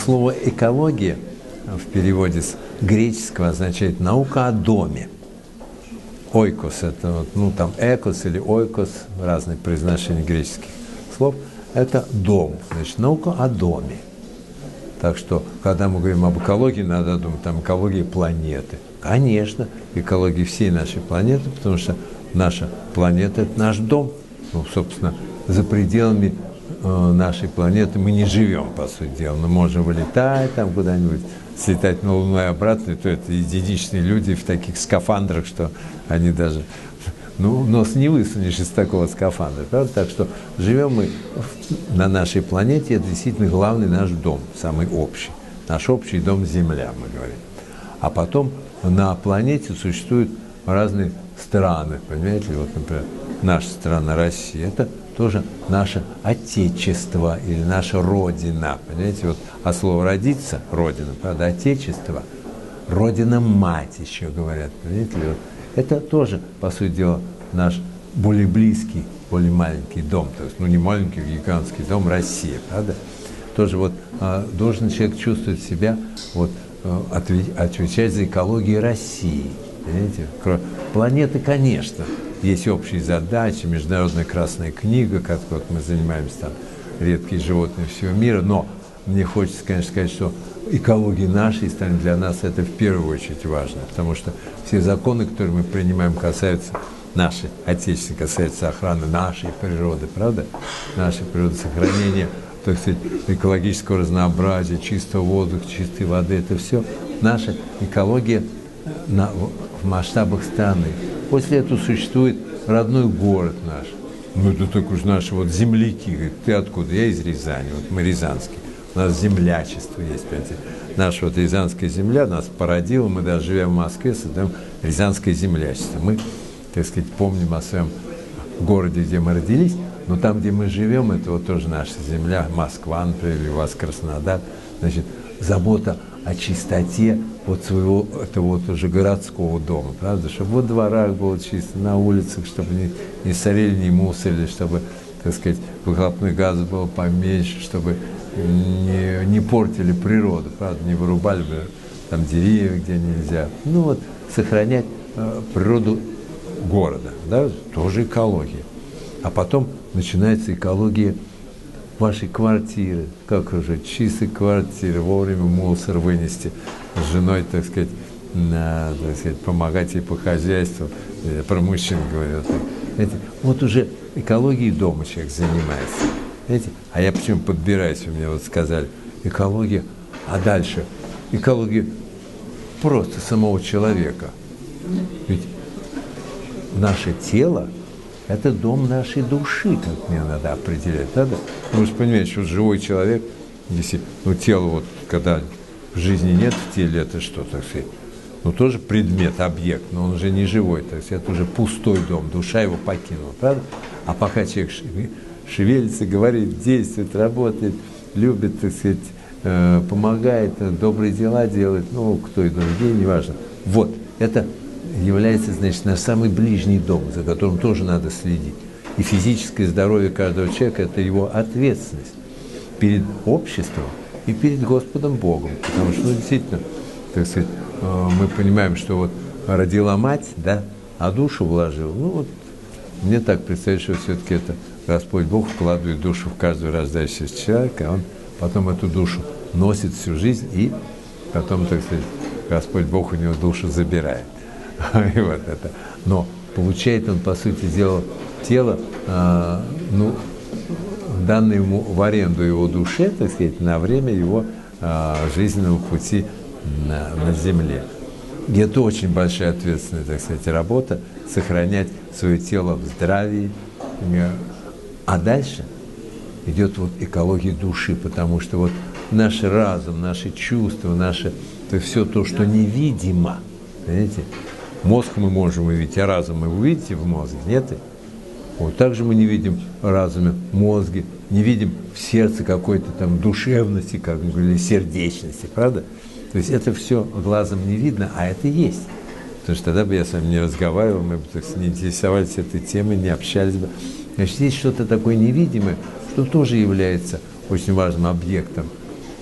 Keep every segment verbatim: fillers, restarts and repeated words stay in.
слово «экология» в переводе с греческого означает «наука о доме». Ойкос – это вот, ну, там экос или ойкос, разные произношения греческих слов. Это дом, значит, наука о доме. Так что, когда мы говорим об экологии, надо думать, там экология планеты. Конечно, экология всей нашей планеты, потому что наша планета – это наш дом. Ну, собственно, за пределами э, нашей планеты мы не живем, по сути дела. Мы можем вылетать там куда-нибудь, слетать на Луну и обратно, и то это единичные люди в таких скафандрах, что они даже, ну, нос не высунешь из такого скафандра, правда? Так что живем мы на нашей планете, это действительно главный наш дом, самый общий. Наш общий дом Земля, мы говорим. А потом на планете существуют разные страны, понимаете? Вот, например, наша страна Россия, это тоже наше Отечество или наша Родина, понимаете? Вот, а слово «родиться» – Родина, правда? Отечество – Родина-мать еще говорят, понимаете? Вот, это тоже, по сути дела, наш более близкий, более маленький дом, то есть, ну, не маленький, гигантский дом Россия, правда? Тоже вот а, должен человек чувствовать себя, вот, отвечать за экологию России. Понимаете? Планеты, конечно, есть общие задачи, международная красная книга, как вот мы занимаемся, там, редкие животные всего мира, но мне хочется, конечно, сказать, что экология нашей страны для нас это в первую очередь важно, потому что все законы, которые мы принимаем, касаются нашей отечественной, касаются охраны нашей природы, правда? Нашей природы, сохранения, так сказать, экологического разнообразия, чистого воздуха, чистой воды, это все наша экология на, в масштабах страны. После этого существует родной город наш. Ну, это только уж наши вот земляки. Говорят, ты откуда? Я из Рязани, вот мы рязанские. У нас землячество есть, понимаете. Наша вот рязанская земля нас породила, мы даже живя в Москве, создаем рязанское землячество. Мы, так сказать, помним о своем городе, где мы родились, но там, где мы живем, это вот тоже наша земля, Москва, например, или у вас Краснодар. Значит, забота о чистоте вот своего, это вот уже городского дома, правда, чтобы во дворах было чисто, на улицах, чтобы не, не сорили, не мусорили, чтобы, так сказать, выхлопных газов было поменьше, чтобы не, не портили природу, правда, не вырубали бы там деревья, где нельзя. Ну вот, сохранять э, природу города, да, тоже экология. А потом начинается экология вашей квартиры, как уже чистой квартиры, вовремя мусор вынести, с женой, так сказать, на, так сказать, помогать ей по хозяйству, я про мужчин говорю. Так. Вот уже экологией дома человек занимается. Знаете? А я почему подбираюсь, вы мне вот сказали, экология, а дальше экология просто самого человека. Ведь наше тело – это дом нашей души, как мне надо определять, да? Вы же понимаете, что живой человек, если, ну, тело, вот, когда жизни нет в теле, это что, так сказать, ну, тоже предмет, объект, но он уже не живой, то есть это уже пустой дом, душа его покинула, правда? А пока человек шевелится, говорит, действует, работает, любит, так сказать, э, помогает, добрые дела делает, ну, кто и другие, неважно. Вот, это является, значит, наш самый ближний дом, за которым тоже надо следить. И физическое здоровье каждого человека – это его ответственность перед обществом и перед Господом Богом. Потому что, ну, действительно, так сказать, мы понимаем, что вот родила мать, да, а душу вложила. Ну, вот мне так представить, что все-таки это Господь Бог вкладывает душу в каждого рождающегося человека, а Он потом эту душу носит всю жизнь, и потом, так сказать, Господь Бог у него душу забирает. И вот это. Но получает он, по сути дела, тело, э, ну, данное ему в аренду его душе, так сказать, на время его э, жизненного пути на, на земле. И это очень большая ответственная, так сказать, работа, сохранять свое тело в здравии. А дальше идет вот экология души, потому что вот наш разум, наши чувства, наше, то все то, что невидимо, понимаете? Мозг мы можем увидеть, а разум вы увидите в мозге, нет? Вот так же мы не видим в разуме мозге, не видим в сердце какой-то там душевности, как мы говорили, сердечности, правда? То есть это все глазом не видно, а это есть. Потому что тогда бы я с вами не разговаривал, мы бы, так сказать, не интересовались этой темой, не общались бы. Значит, есть что-то такое невидимое, что тоже является очень важным объектом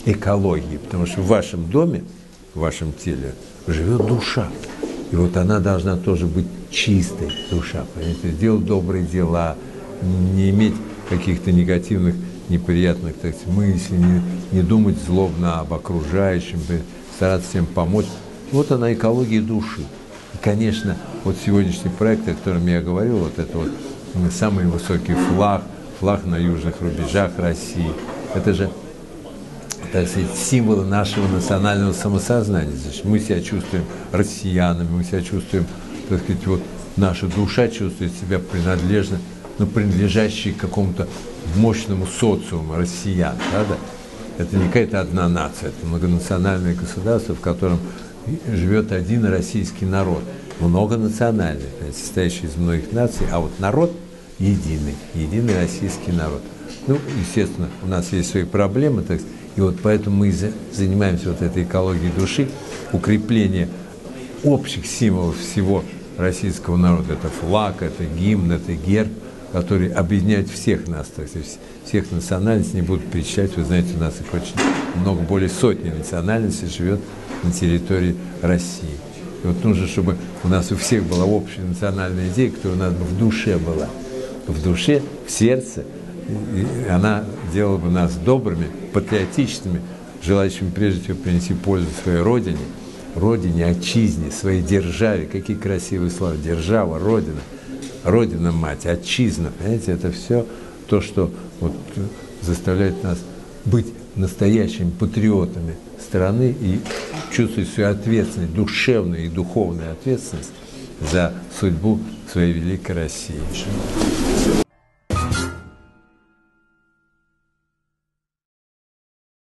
экологии, потому что в вашем доме, в вашем теле живет душа. И вот она должна тоже быть чистой, душа, понимаете, делать добрые дела, не иметь каких-то негативных, неприятных, так сказать, мыслей, не, не думать злобно об окружающем, стараться всем помочь. Вот она, экология души. И, конечно, вот сегодняшний проект, о котором я говорил, вот это вот самый высокий флаг, флаг на южных рубежах России, это же, так сказать, символы нашего национального самосознания. Значит, мы себя чувствуем россиянами, мы себя чувствуем, так сказать, вот наша душа чувствует себя принадлежно, ну, принадлежащей к какому-то мощному социуму россиян, правда? Это не какая-то одна нация, это многонациональное государство, в котором живет один российский народ, многонациональный, состоящий из многих наций, а вот народ единый, единый российский народ. Ну, естественно, у нас есть свои проблемы, так сказать, и вот поэтому мы занимаемся вот этой экологией души, укрепление общих символов всего российского народа. Это флаг, это гимн, это герб, который объединяет всех нас, так сказать, всех национальностей, не буду перечислять, вы знаете, у нас их очень много, более сотни национальностей живет на территории России. И вот нужно, чтобы у нас у всех была общая национальная идея, которая у нас бы в душе была, в душе, в сердце, и она делала бы нас добрыми, патриотичными, желающими прежде всего принести пользу своей родине, родине, отчизне, своей державе. Какие красивые слова. Держава, родина, родина-мать, отчизна. Понимаете, это все то, что вот заставляет нас быть настоящими патриотами страны и чувствовать свою ответственность, душевную и духовную ответственность за судьбу своей великой России.